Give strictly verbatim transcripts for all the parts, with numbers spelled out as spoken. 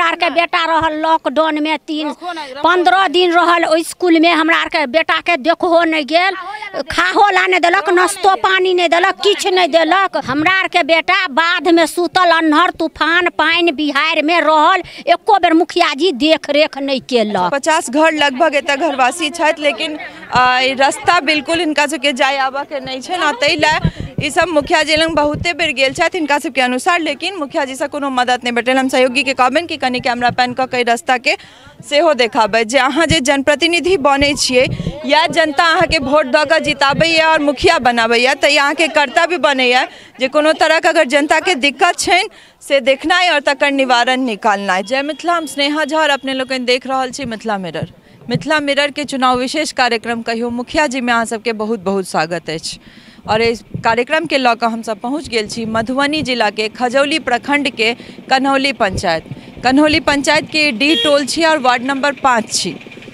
Are के बेटा रहल लॉकडाउन में तीन पंद्रह दिन रहल स्कूल में हमरा आर के बेटा के देखहो नहीं गेल खाहो ला नहीं देलक नाश्तो पानी नहीं देलक किछ नहीं देलक। हमरा आर के बेटा बाध में सुतल अन्हर तूफान पानी बिहार में रहल एको बेर मुखिया जी देख रेख नहीं केलक। पचास घर लगभग एत घरवासी छथि लेकिन रास्ता बिल्कुल इनका सबके जाय आबा के नहीं छै न तै ला ई सब मुखिया जी लग बहुते बेर गेल छथि इनका सबके अनुसार लेकिन मुखिया जी से कोनो मदद नहीं भेटल। हम सहयोगी के कहबनि कि कनी कैमरा पैन क के रास्ता के सेहो देखाबै जे अहाँ जे जनप्रतिनिधि बनै छियै या जनता अहाँ के वोट द के जिताबै और मुखिया बनाबै त अहाँ के कर्तव्य बनैया जे कोनो तरह के अगर जनता के दिक्कत छैन से देखना और तकर निवारण निकालना। जय मिथिला, हम स्नेहा झा और अपने लोग देख रहल छी मिथिला मिरर। मिथिला मिरर के चुनाव विशेष कार्यक्रम कहियो मुखिया जी में अहाँ सबके बहुत बहुत स्वागत अछि और इस कार्यक्रम के लऽ कऽ हम सब पहुँच गेल छी मधुबनी जिला के खजौली प्रखंड के कन्हौली पंचायत। कन्हौली पंचायत के डी टोल छी और वार्ड नंबर पाँच छी।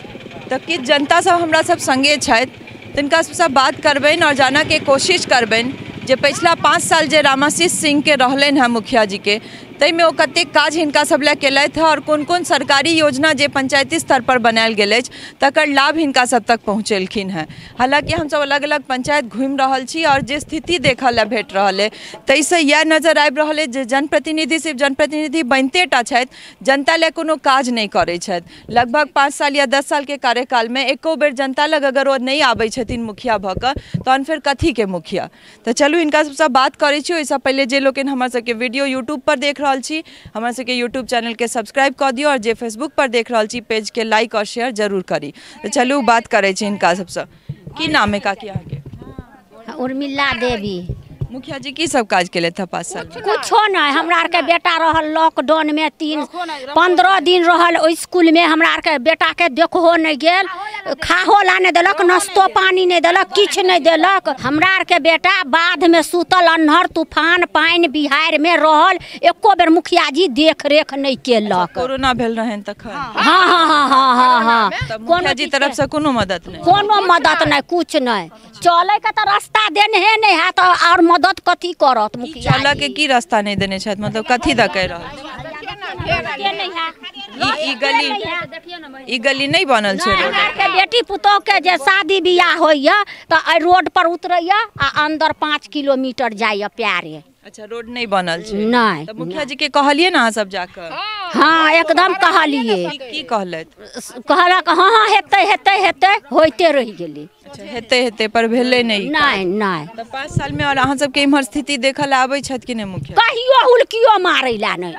तो कि जनता सब हमरा सब संगे छथि तिनका सब बात करबनि और जाना के कोशिश करबनि जे पिछला पाँच साल जे रामाशीष सिंह के रहलन है मुखिया जी के तई में कते काज हिनका सब ला केलथि और कोन कोन सरकारी योजना जे पंचायती स्तर पर बनायल गेल अछि तकर लाभ हिनका सब तक पहुँचेलखिन है। हालांकि हम सब अलग अलग पंचायत घूम रहल छी और जे स्थिति देखा ला भेट रहल है तई से यह नजर आबि रहल है जे जनप्रतिनिधि सिर्फ जनप्रतिनिधि बनते टा छथि, जनता ला कोनो काज नहीं करे छथि। लगभग पाँच साल या दस साल के कार्यकाल में एको बेर जनता लग अगर वो नहीं आबै छथिन मुखिया भ क तहन फिर कथी के मुखिया। तो चलू इनका सबसे बात करे छी। ओइसे पहले जे लोग हमर सबके वीडियो यूट्यूब पर देख रहल छी हमरा सबके यूट्यूब चैनल के सब्सक्राइब कर दियो और जे फेसबुक पर देख रहल छी पेज के लाइक और शेयर जरूर करी। तो चलू बात करे छी इनका सबसे। की नाम है काकी अहाँ के? उर्मिला देवी। मुखिया जी की सब काज केले था पाँच साल? कुछो नहीं, हमरा आर के बेटा रहल लॉकडाउन में तीन पंद्रह दिन रहल स्कूल में हमरा आर के बेटा के देखहो नहीं गेल खाहो ला नहीं देलक नाश्तो पानी नहीं देलक किछ नहीं देलक। हमरा आर के बेटा बाध में सुतल अन्हर तूफान पानी बिहार में रहल एको बेर मुखिया जी देख रेख नहीं केलक। कोरोना भेल रहन तखन? हाँ हाँ हाँ हाँ हाँ हाँ मुखिया जी तरफ से कोनो मदद नहीं? कोनो मदद नहीं, कुछ नहीं। चले के तो रास्ता देने है नहीं है तो और मदद कथी करत मुखिया? चले के की रास्ता नहीं देने छथि, मतलब कथी द कह रहल? ई गली ई गली नहीं बनल छै। के बेटी पुतोह के जे शादी बियाह होइया तो आई रोड पर उतरैया आ अंदर पाँच किलोमीटर जाइया प्यारे। अच्छा, रोड नहीं बनल छै? नहीं। तो मुखिया जी के कहलिए ना सब जाकर? हाँ एकदम कहलिए। की कहलत? कहलक हाँ हाँ हेते हेते हेते होते रह गेली। अच्छा, हेते हेते पर भेले नहीं? नहीं नहीं। तो पाँच साल में और अहाँ सबके इम्हर स्थिति देखल आबै छथि कि नहीं मुखिया? कहियो हुलकियो मारै ला नहीं।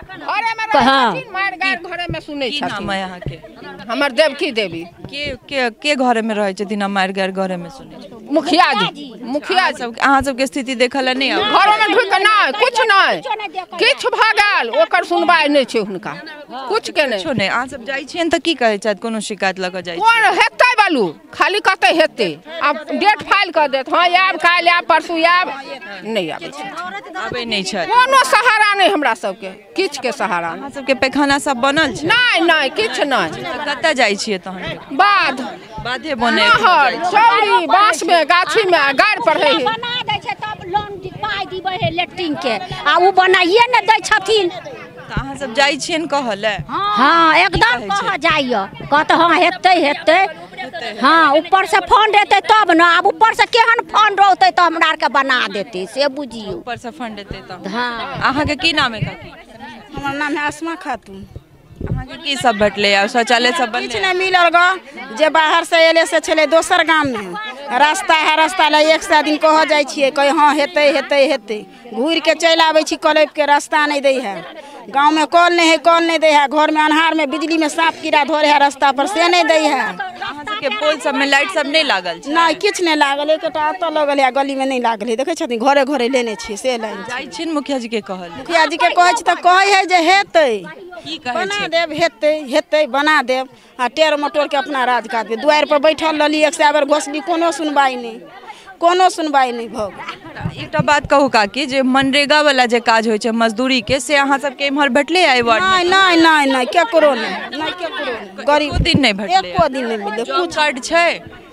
मार गार घरे में सुनै की नाम है यहाँ के? हमर देवकी देवी। के के के घरे में रहे छथिन मार गार घरे में सुनै छै? मुखिया जी। मुखिया सब अहाँ सबके स्थिति देखल नहीं आबै? घर में ढुक ना कुछ नहीं किछ भ गेल ओकर सुनवाई नहीं छै हुनका कुछ के नहीं। कुछ नहीं। अहाँ सब जाई छियन त की कहै छथि? कोनो शिकायत ल क जाई छी? कोन हेतै बालू खाली कतै हेतै अब डेट फाइल कर देत हां आब काल आब परसू आब नहीं आबै छै। आबै नहीं छै? कोनो सहारा नहीं हमरा सबके किछ के सहारा। अहाँ सबके पैखाना सब बनल छै? नहीं नहीं किछ नहीं। कतऽ जाई छियै तहन? बाध बाधे बने चौड़ी बांस में गाछी में गाड़ पड़े है बना दै छै तब लोन पाई दिबै है लेटरिंग के आ उ बनाइए न दै छथिन। त अहाँ सब जाई छियन कहल? हाँ एकदम कह जाइए कहत हाँ हेते हेते हाँ ऊपर से फंड एते तब न। अब ऊपर से केहन फंड रहते तो हमरा आर के बना देते से बुझियो। ऊपर से फंड एते त? हाँ। अहाँ के की नाम है काकी? हमर नाम है अस्मा खातून। अहाँ के की सब भेटले आ शौचालय सब बनले? किछ नहीं मिलल ग जे बाहर से एले से छले दोसर गांव में रास्ता है रास्ता ला एक सौ दिन कह जाई छिए कहे हाँ हेते हेते हेते घूर के चल आबै छी कलेब के रास्ता नहीं दे है। गांव में कॉल नहीं है कॉल नहीं दे है घर में अन्हार में बिजली में सांप कीड़ा धोरे है रास्ता पर से नहीं दे है। अहाँ सबके पोल सब में लाइट सब नहीं लागल छै? नहीं किछ नहीं लागल एकटा अत लगल है गली में नहीं लागल है देखे छथिन घरे घरे लेने छी से लाइन जाई छिन मुखिया जी के कहल? मुखिया जी के कहै छी त कहै है जे हेते की कहै बना छै? देव हेते हेते बना देव आ टेर मोटर के अपना राज काटबे दुआर पर बैठल रहली एक सौ बेर घोसली कोनो सुनवाई नहीं कोनो सुनवाई नहीं भ गेल। एकटा बात कहू काकी जे मनरेगा वाला जे काज होय छै मजदूरी के से अहाँ सबके इम्हर भेटले आइ वार्ड में? नहीं नहीं नहीं नहीं केकरो नहीं नहीं केकरो नहीं गरीब एको दिन नहीं भेटले? एको दिन नहीं मिले। जॉब कार्ड छै?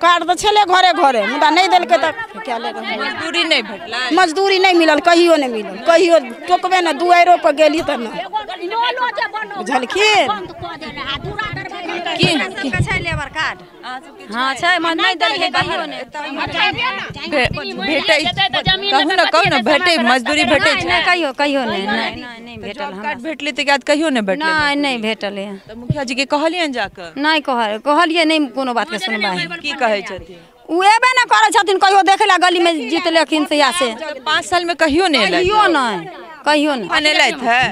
कार्ड तो छले घरे घरे मुदा नहीं देलकै त क्या ले मजदूरी नहीं भेटला मजदूरी नहीं मिलल कहियो नहीं मिलल कहियो टोकबे न दुआरो पर गेली त न बुझलखिन की छै लेबर कार्ड हाँ छै मन नहीं देलकै कहियो नहीं भेटै कहू न कहू न भेटै मजदूरी भेटै छै नहीं कहियो कहियो नहीं नहीं नहीं भेटल जॉब कार्ड भेटले त बाद कहियो नहीं भेटले नहीं नहीं भेटल है त मुखिया जी के कहलियन जाकर नहीं कहल कहलिए नहीं कोनो बात के सुनबाई की कहै छथिन उ एबे न करै छथिन कहियो देखला गली में जीतलखिन से या से पाँच साल में कहियो नहीं एलै कहियो नहीं कहियो नहीं अनेलैथ है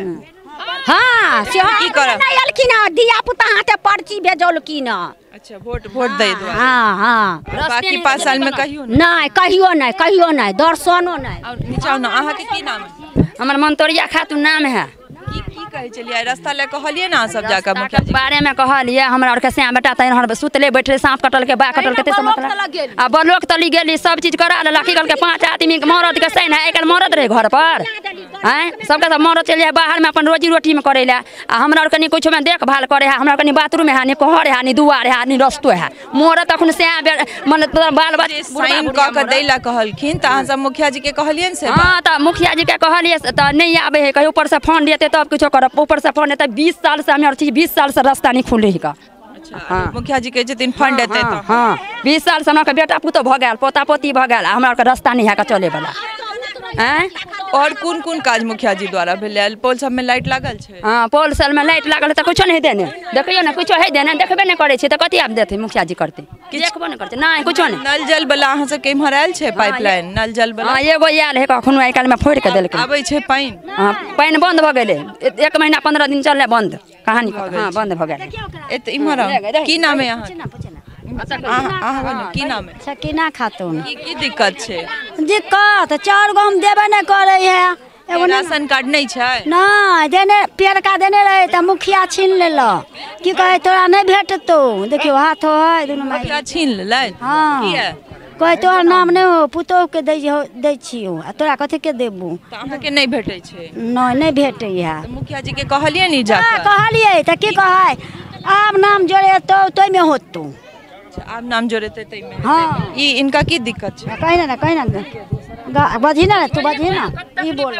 हाँ से की करब? नहीं अलखिन दिया पुता हाथे पर्ची भेजलखिन अच्छा वोट वोट दे दो हाँ हाँ बाकी पाँच साल में कहियो नहीं नहीं कहियो नहीं कहियो नहीं दर्शनो नहीं और नीचा न अहाँ के की नाम है हमर मंतोरिया खातून नाम है की की कहै चलिए रास्ता ले कहलिए ना सब जाकर मुखिया जी बारे में कहलिए हमरा और के श्याम बेटा तैन हर सुतले बैठले सांप कटल के बा कटल के ते मतलब आ बलोक तली गेली सब चीज करा ले लकी के पांच आदमी के मरद के सैन है एकल मरद रहे घर पर हैं सबके सब मरद चल जाए बाहर में अपन रोजी रोटी में करे ले आ हमरा और कनी कुछ में देखभाल करे है हमरा कनी बाथरूम है नि कहर है नि दुआर है नि रस्तो है मोर तखन श्याम मन बाल बच्चा साइन क के दैला कहलखिन त अहाँ सब मुखिया जी के कहलियन से हां त मुखिया जी के कहलिए त नहीं आबे है कहीं ऊपर से फोन देते तब कुछ करब ऊपर से फोन देते बीस साल से हमें चीज बीस साल से रास्ता नहीं खुले का हाँ मुखिया जी के जतिन फंड देते तो हाँ बीस साल से हमरा के बेटा पुतो भ गेल पोता पोती भ गेल हमरा के रास्ता नहीं है का चले वाला हैं और कौन कौन काज मुखिया जी द्वारा भेल पोल सब में लाइट लागल छै हां पोल सब में लाइट लागल त कुछ नहीं देने देखियो ना कुछ है देने देखबे नहीं करे छै त कथि आप देते मुखिया जी करते देखबो नहीं करते नहीं कुछ नहीं नल जल वाला अहाँ सब के इम्हर आयल छै पाइपलाइन नल जल वाला हां एगो आयल है कखनो आइ काल में फोड़ के देलकै आबै छै पानी हां पानी बंद भ गेलै एक महीना पंद्रह दिन चलले बंद कहानी हां बंद भ गेलै एत इम्हर की नाम है अहाँ अहाँ बोलो की नाम है सकीना खातून की की दिक्कत छै दिक्कत चाउर गहूम देबे नहीं करे है एगो ना राशन कार्ड नहीं छै नहीं देने पेड़का देने रहे त मुखिया छीन लेलो की कहे तोरा नहीं भेटतो देखियो हाथ है दोनों में मुखिया छीन लेलै हाँ किया कोई तोहर नाम नहीं हो पुतोह के दै दै छियो आ तोरा कथि के देबू त अहाँ के नहीं भेटै छै नहीं नहीं भेटै है त मुखिया जी के कहलिए नहीं जाकर कहलिए त की कहै आब नाम जोड़े तो तोय में होतो आप नाम जोड़ेते तै में हाँ ई इनका की दिक्कत छै कहना ना कहना ना बजी ना तू बजी ना ई बोल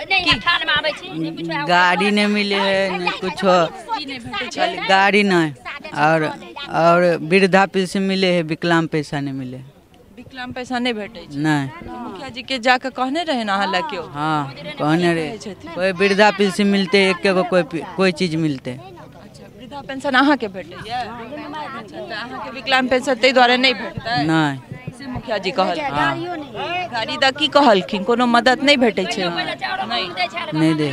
गाड़ी नहीं मिले है न कुछ गाड़ी नहीं और और वृद्धा पेंशन मिले है विकलांग पैसा नहीं मिले विकलांग पैसा नहीं भेटै छै नहीं मुखिया जी के जाकर कहने रहे ना अहाँ लगे हाँ कहने रहे कोई वृद्धा पेंशन मिलते एक के कोई कोई चीज मिलते वृद्धा पेंशन अहाँ के भेटैया अहाँ के विकलांग पेंशन तै द्वारा नहीं भेटतै नहीं से मुखिया जी कहल गाड़ी द की कहलखिन कोनो मदद नहीं भेटै छै नहीं नहीं दे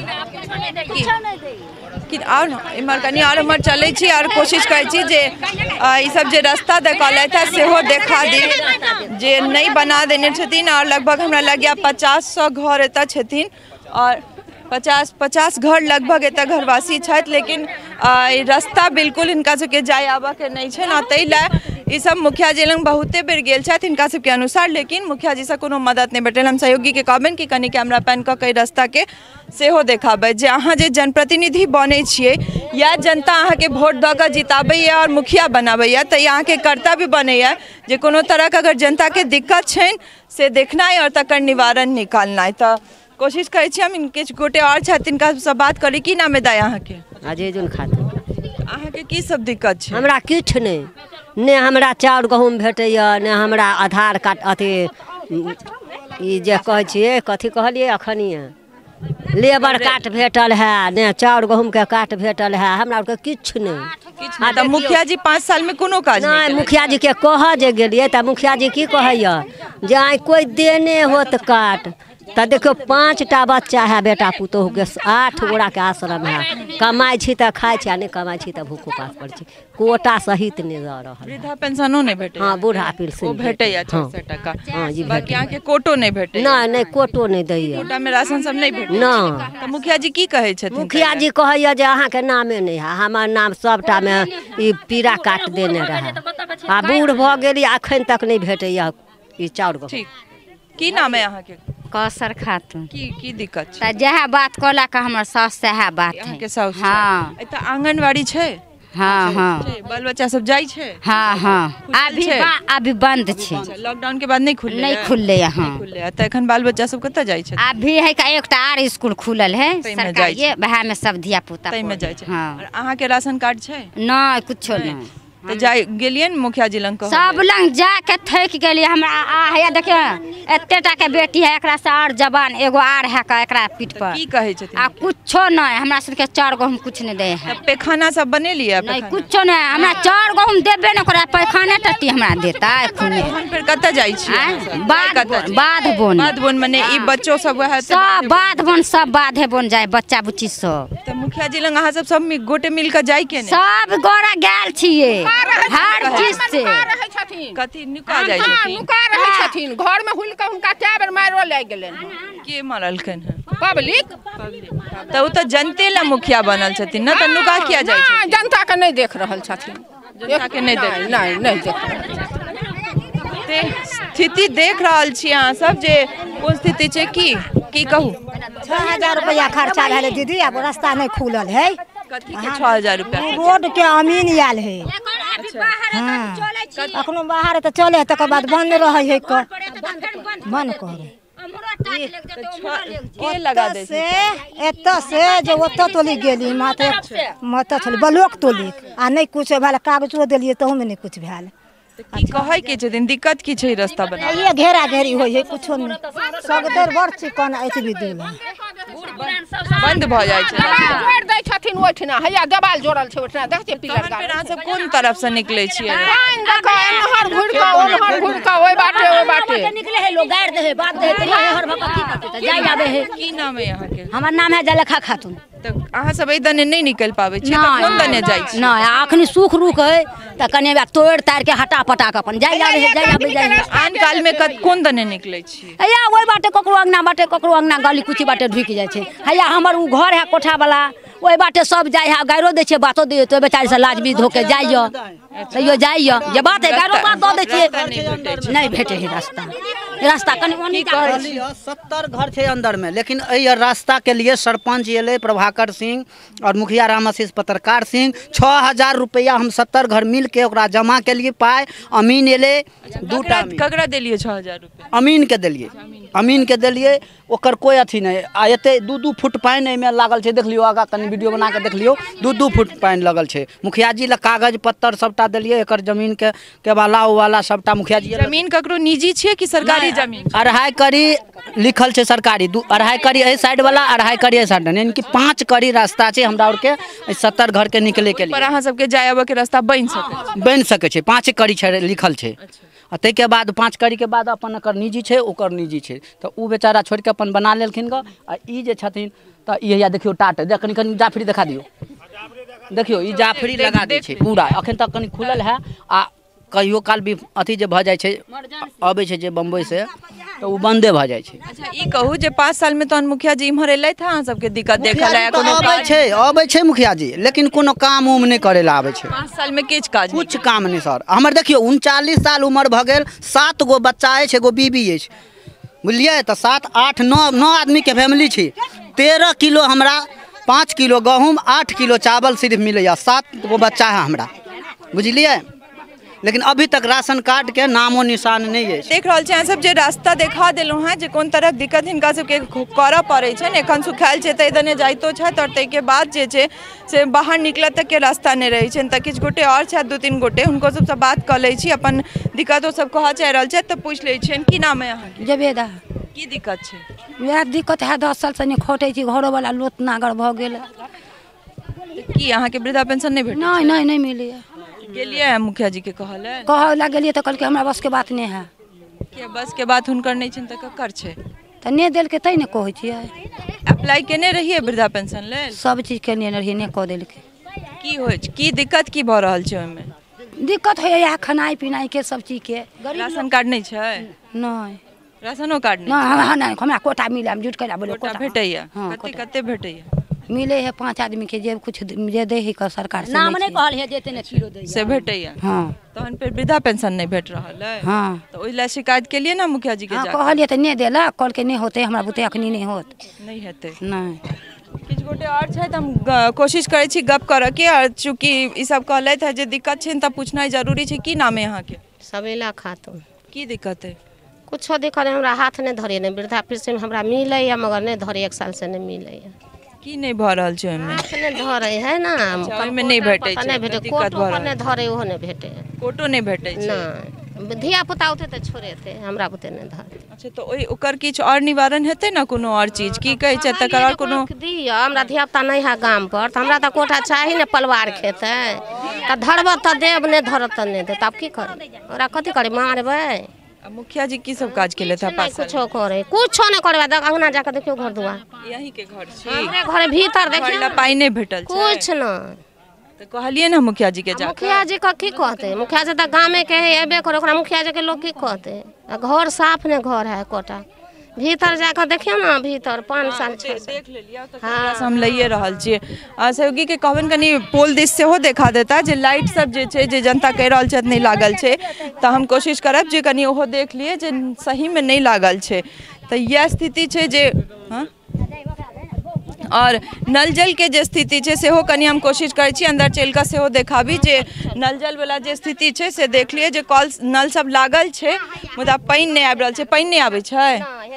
कि और इमहर कनी और हमर चलै छी और कोशिश करै छी जे ई सब जे रास्ता देखलैथ है सेहो देखा दी जे नहीं बना देने छथिन और लगभग हमरा लगिया पचास सौ घर एतऽ छथिन और पचास पचास घर लगभग एतऽ घरवासी छथि लेकिन रास्ता बिल्कुल हिनका सबके जाय आबऽ के नहीं छै ना तै ला ई सब मुखिया जी लग बहुते बेर गेल छथि हिनका सबके अनुसार लेकिन मुखिया जी से कोनो मदद नहीं भेटल हम सहयोगी के कहबनि कि कनी कैमरा पैन कऽ के रास्ता के सेहो देखाबै जे अहाँ जे जनप्रतिनिधि बनै छियै या जनता अहाँ के वोट दऽ कऽ जिताबैया और मुखिया बनाबैया तऽ ई अहाँ के कर्तव्य बनैया जे कोनो तरह के अगर जनता के दिक्कत छनि से देखनाइ और तकर निवारण निकालनाइ तऽ कोशिश करै छी हम किछु गोटे और छथि तिनका से बात करी की नाम है दाय अहाँ के अजय खातून अहाँ के की सब दिक्कत छै हमरा किछु नहीं ने हमरा चाउर गहूम भेटैया ने हमरा आधार कार्ड अथी ई जे कहै छियै कथी कहलियै अखनिए लेबर कार्ड भेटल है ने चाउर गहूम के कार्ड भेटल है हमरा आरके किछु नहीं तऽ मुखिया जी पाँच साल में कोनो काज नहीं मुखिया जी के कह जे गेलियै तऽ मुखिया जी की कहैया जे आइ कोई देने होत कार्ड तो देखो पाँच टा बच्चा है बेटा पुतोह के आठ गोड़ा के आश्रम है कमाई छी तो खाई छी नहीं कमाई छी तो भूख उपास पर छी कोटा सहित नहीं दऽ रहल वृद्धा पेंशनो नहीं भेटे हाँ बूढ़ा पेंशन भेटैया छह टका हाँ जी बाकी यहाँ के कोटो नहीं भेटे नहीं नहीं कोटो नहीं दैया कोटा में राशन सब नहीं भेटे ना तो मुखिया जी की कहै छथिन मुखिया जी कहैया जे अहाँ के नामे नहीं है हमार नाम सबटा में ई पीड़ा काट देने रहे आ बूढ़ भ गेली अखन तक नहीं भेटैया ई चाउर गहूम ठीक की नाम है अहाँ के कौसर खातून की की दिक्कत छै त जहे बात कहला का हमर सास सहे बात अहाँ है के साउस हाँ एतऽ आंगनवाड़ी छै हाँ हाँ बाल बच्चा सब जाइ छै? हाँ हाँ अभी अभी बंद छै, लॉकडाउन के बाद नहीं खुलले? नहीं खुलले यहाँ खुलले त एखन बाल बच्चा सब कतऽ जाइ छै? अभी है का एकटा आर स्कूल खुलल है सरकारी, वह में सब धिया पुता तै में जाइ छै। हाँ अहाँ के राशन कार्ड छै? नहीं कुछो नहीं। तो जाय गेलिए न मुखिया जी लंग? सब लंग जाके थक गेलिए। हमरा आ है देखियो एतेटा के बेटी है, एकरा से और जवान एगो आर है का एकरा पीठ पर की कहै छथिन? आ कुछो नहीं, हमरा सबके चार गहूम कुछ नहीं दे है। पैखाना सब बने लिए? नहीं कुछो नहीं, हमरा चार गहूम देबे न करे, पैखाने टट्टी हमरा देता है खुने। फिर कतऽ जाइ छी? बाध बाध बोन बाध बोन मने ई बच्चो सब है सब बाध बोन, सब बाधे बोन जाए बच्चा बुच्ची सब। त मुखिया जी लंग अहाँ सब सब गोटे मिल के जाय के ने? सब गोरा गेल छिए हर चीज से। कथी नुका जाइ छथिन? नुका रहै छथिन घर में हुल के, हुनका कै बेर मारो लाग गेलन। के मारलखन है? पब्लिक। त उ त जनते ला मुखिया बनल छथिन न, त नुका किया जाइ छथिन? जनता के नहीं देख रहल छथिन, जनता के नहीं देख नहीं नहीं देख रहल। ते स्थिति देख रहल छी अहाँ सब जे कोन स्थिति छै, की की कहू? छह हजार रुपया खर्चा भेल दीदी, अब रास्ता नहीं खुलल है। कथी के छह हजार रुपया? रोड के अमीन आयल है, अखनो बाहर तो चले है, तकर बाद बंद रहे है, बंद करे के लगा दे से एत से जे ओत तोली गेली माते मत छली ब्लॉक तोली आ नहीं कुछ भेल, कागजो देलिए तहू में नहीं कुछ भेल। की कहै के छथिन दिक्कत की छै रास्ता बना? ये घेरा घेरी होय है, कुछो नहीं, सगदर बड़ चिकन एतबी दूर बंद भ जाइ छै। जोड़ दै छथिन ओठना, हैया देवाल जोड़ल छै ओठना, देख छै पिलर फिर अहाँ सब कोन तरफ से निकलै छियै? देखो एनहर घुर के ओनहर घुर के ओइ बाटे ओइ बाटे निकले है लोग, गाड़ दे है, बात दे है, हर भका की करते त जाय आवे है। की नाम है यहाँ के? हमर नाम है जलखा खातून। त अहाँ सब ए दने नहीं निकल पाबै छी, त कोन दने जाइ छी? नहीं अखनी सुख रुक है त कने बा तोड़ तार के हटा पटा के अपन जाय आवे है, जाय आवे जाय। आन काल में कत कोन दने निकलै छी? हैया ओइ बाटे ककरो अंगना बाटे, ककरो अंगना गली कुची बाटे ढुक जाय छै। हैया हमर उ घर है कोठा वाला, ओइ बाटे सब जाय है, गायरो दे छै, बातो दे तो बेचारी से लाज भी धोके जाइयो, तैयो जाइयो जे बात है गायरो बात दो दे छिए, नहीं भेटे है रास्ता। रास्ता कनी ओनी सत्तर घर थे अंदर में, लेकिन एहि रास्ता के लिए सरपंच एले प्रभाकर सिंह और मुखिया राम आशीष पत्रकार सिंह, छः हजार रुपया हम सत्तर घर मिल के ओकरा जमा के लिए पाए। अमीन एले दूटा, ककरा देलिए छः हजार रुपया? अमीन के दिलिए, अमीन के दिलिए, ओकर कोई अथी नहीं। आ एते दू दू फुट पानी एहिमे लागल छै, देख लियो आगा कनी वीडियो बना के देख लियो, दू दू फुट पानी लगल छै। मुखिया जी ला कागज पत्तर सबटा दिलिए, एकर जमीन के के वाला वाला सबटा मुखिया जी। जमीन ककरो निजी छै कि सरकारी जमीन? अढ़ाई कड़ी लिखल छै सरकारी, दू अढ़ाई कड़ी एहि साइड वाला, अढ़ाई कड़ी एहि साइड, यानी कि पाँच कड़ी रास्ता छै हमरा और के सत्तर घर के निकले के लिए। पर अहाँ सबके जाय आबे के रास्ता बन सके बन सके छै, पाँच कड़ी छै लिखल छै। आ तै के बाद पाँच कड़ी के बाद अपन एकर निजी छै, ओकर निजी छै, तो उ बेचारा छोड़ के अपन बना लेलखिन ग। आ ई जे छथिन त ई या देखियो टाट देख, कनी कनी जाफरी दिखा दियो, देखियो ई जाफरी लगा दै छै पूरा, अखन तक कनी खुलल है। आ कहियो काल भी अथी जे भ जाइ छै, अबै छै जे बम्बई से, तो उ बंदे भ जाइ छै। अच्छा ई कहू जे पाँच साल में तहन मुखिया जी इम्हर एलै था, अहाँ सबके दिक्कत देखल है? कोनो अबै छै अबै छै मुखिया जी, लेकिन कोनो काम उम नहीं करे ला आबै छै। पाँच साल में किछ काज कुछ काम नहीं सर। हमर देखियो उनचालीस साल उम्र भ गेल, सात गो बच्चा अछि, एगो बीबी अछि, बुझलिए? तो सात आठ नौ नौ आदमी के फैमिली छी। तेरह किलो हमरा, पाँच किलो गहूम, आठ किलो चावल सिर्फ मिलैया, सात गो बच्चा है हमरा, बुझलिए? लेकिन अभी तक राशन कार्ड के नामो निशान नहीं है। देख रहल छी सब जे रास्ता देखा देलहुँ हैं जे कोन तरह दिक्कत हिनका सबके करऽ पड़ै छनि। एखन सुखायल छै तऽ इधर जाइतो छथि, और ताहिके बाद जे छै से बाहर निकलऽ तक के रास्ता नहीं रहै छनि। तऽ किछु गोटे और छथि, दू तीन गोटे, हुनको सबसँ बात कऽ लै छी, अपन दिक्कतो सब कहऽ चाहि रहल छथि, तऽ पूछि लै छियनि की नाम है अहाँके? जबेदा। की दिक्कत छै? वएह दिक्कत है, दस साल से नहीं खटै छी, घरो वाला लोत नागर भऽ गेल। की अहाँके वृद्धा पेंशन नहीं भेटै? नहीं नहीं नहीं मिलैया। गेलिए मुखिया जी के कहल है? कहऽ ला गेलिए तऽ कहलकै हमरा बस के बात नहीं है। के बस के बात हुनकर नहीं छनि तऽ ककर छै? तऽ नहि देलकै तै ने कहै छियै। अप्लाई केने रहिए वृद्धा पेंशन लेल? सब चीज केने रहिए, नहि कऽ देलकै। की होइ छै, की दिक्कत की भऽ रहल छै ओहिमे? दिक्कत होइए इएह खेनाइ पिनाइ के सब चीज के। राशन कार्ड नहीं छै? नहीं राशनो कार्ड नहीं? नहीं नहीं, हमरा कोटा मिला, जुट के बोले कोटा भेटैया? कते कते भेटैया? मिले है पांच आदमी के, जे कुछ जे दे है का सरकार से नाम नहीं कहल है, देते ने किलो दे से भेटैया। हां तहन फिर वृद्धा पेंशन नहीं भेट रहल है? हां तो ओइ ला शिकायत के लिए ना मुखिया जी के? हां कहलिए तऽ नहीं देला, कहलकै नहीं होते, हमरा बुते अखनी नहीं होत, नहीं हेतै। नहीं किछ गोटे और छै हम ग- कोशिश करै छी गप करऽ के और चूंकि ई सब कहलैथ है जे दिक्कत छै त पूछनाइ जरूरी छै। की नाम है यहाँ के? सबेला खातून। की दिक्कत है? कुछो दिक्कत हमरा हाथ नहीं धरे नहीं, वृद्धा पेंशन हमरा मिले या मगर नहीं धरे, एक साल से नहीं मिले। की नहीं भ रहल छै ओहिमे? हाथ नहीं धरे है ना, ओहिमे नहीं भेटै छै, नहीं भेटे, दिक्कत कोटो भ पर रहल नहीं धरे, ओहो नहीं भेटे। कोटो नहीं भेटै छै? नहीं, धिया पुता होते तो छोड़े थे, हमरा बुते नहीं धरे। अच्छा तो ओइ ओकर किछ और निवारण हेतै ना, कोनो और चीज की कहै छै तकर और कोनो? दिया हमरा धिया पुता नहीं है गाम पर, तो हमरा तो कोटा चाहिए ना, परिवार खेते तो धरब तो देव, नहीं धरब तो नहीं दे, तब की करे? ओरा कथी करे, मारबे? मुखिया जी की सब काज केले था पास? कुछो करे, कुछो नहीं करबे। देख अंगना जाके देखियो घर दुआर, यही के घर छी? हमरे घरे भीतर देखियो घर पाई नहीं भेटल छै? कुछ नहीं। तो कहलिए ना मुखिया जी के जा? मुखिया जी का की कहते, मुखिया जी तो गाँव के है, एबे करो, ओकरा मुखिया जी के लोग की कहते? घर साफ ने घर है कोटा, भीतर जाकर देखियो ना, भीतर पाँच साल छह साल देख लेलिया तो कैमरा से हम लइए रहल छियै। आ सहयोगी के कहबन कनी पोल दिस सेहो देखा देता जे लाइट सब जे छै जे जनता कह रहल छै नहीं लागल छै, तो हम कोशिश करब जे कनी ओहो देख लिए जे सही में नहीं लागल छै। तो यह स्थिति छै जे हाँ और नल जल के जे स्थिति छै सेहो कनी हम कोशिश करै छी अंदर चल कऽ सेहो देखाबी जे नल जल वाला जे स्थिति छै से देख लिए जे कॉल नल सब लागल छै मुदा पानि नहीं आबि रहल छै। पानि नहीं आबै छै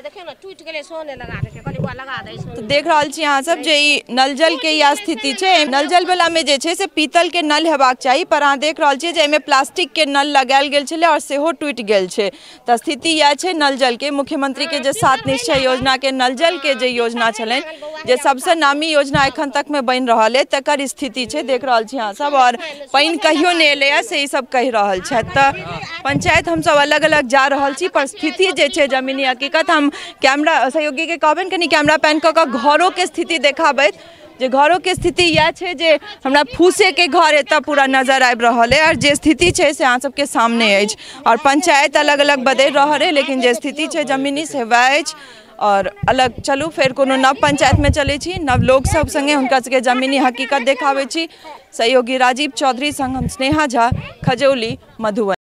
तो देख रहल छी अहाँ सब जे ई नल जल के या स्थिति छै। नल जल वाला में जे छै से पीतल के नल हेबाक चाही, पर अहाँ देख रहल छियै जे एहिमे प्लास्टिक के नल लगायल गेल छलै और सेहो टूटि गेल छै। तऽ स्थिति यह छै नल जल के। मुख्यमंत्री के जे सात निश्चय योजना के नल जल के जे योजना छलै जे सबसे नामी योजना एखन तक में बन रहा है तकर स्थिति छै देख रहल छी अहाँ सब। और पानि कहियो नहीं एलै से ई सब कहि रहल छथि। तऽ पंचायत हम सब अलग अलग जा रहल छी, पर स्थिति जे छै जमीनी हकीकत हम कैमरा सहयोगी के कहबनि कनी कैमरा पैन कऽ कऽ घरों के स्थिति देखाबैत जे घरों के स्थिति यह छै जे हमरा फूसे के घर एतऽ पूरा नजर आबि रहल है और जे स्थिति छै से अहाँ सबके सामने अछि। और पंचायत अलग अलग बदलि रहल है लेकिन जे स्थिति छै जमीनी से वह अछि। और अलग चलू फेर कोनो नव पंचायत में चले छी, नव लोग सब संगे हुनका सबके जमीनी हकीकत देखाबै छी। सहयोगी राजीव चौधरी संग हम स्नेहा झा, खजौली, मधुबनी।